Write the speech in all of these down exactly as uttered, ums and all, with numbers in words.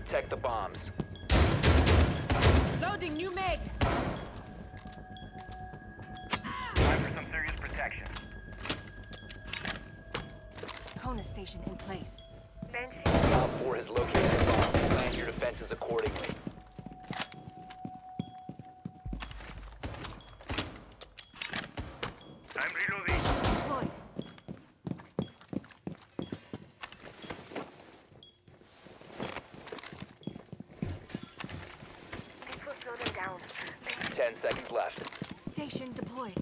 protect the bombs. Loading new mag. Time for some serious protection. Kona station in place. Op four has located a bomb. Plan your defenses accordingly. I'm reloading. Deployed. This will slow them down. Ten seconds left. Station deployed.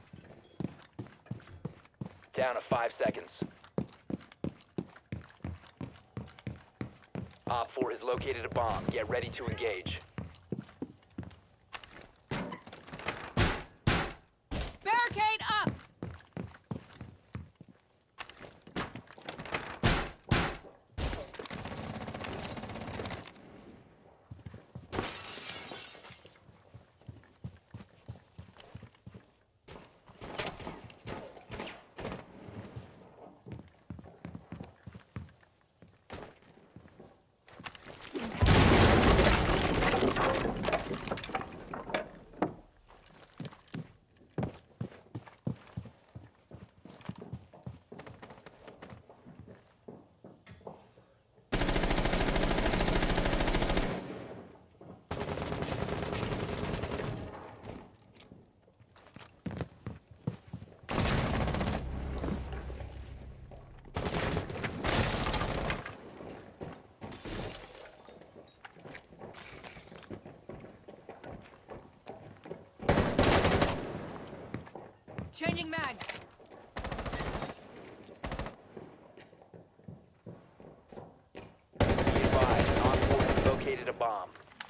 Down to five seconds. Op four has located a bomb. Get ready to engage. Barricade up! Changing mags. Be advised, Op four has located a bomb.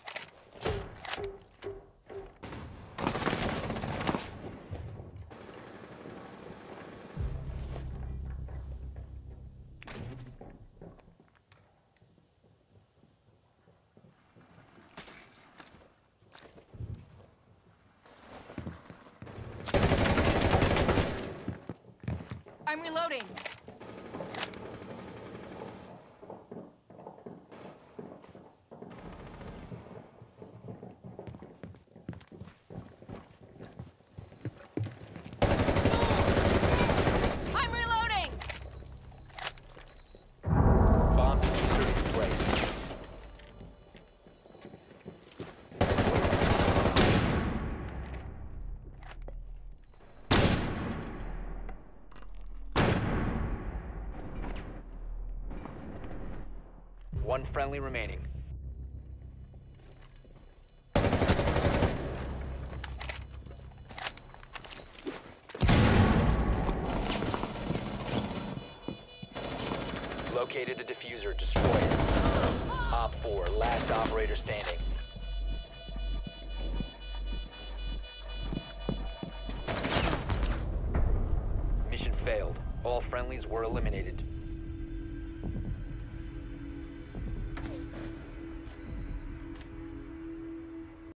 I'm reloading. I'm reloading. Bomb diffuser in place. One friendly remaining. Located the diffuser. Destroy it. Op four, last operator standing. Mission failed. All friendlies were eliminated.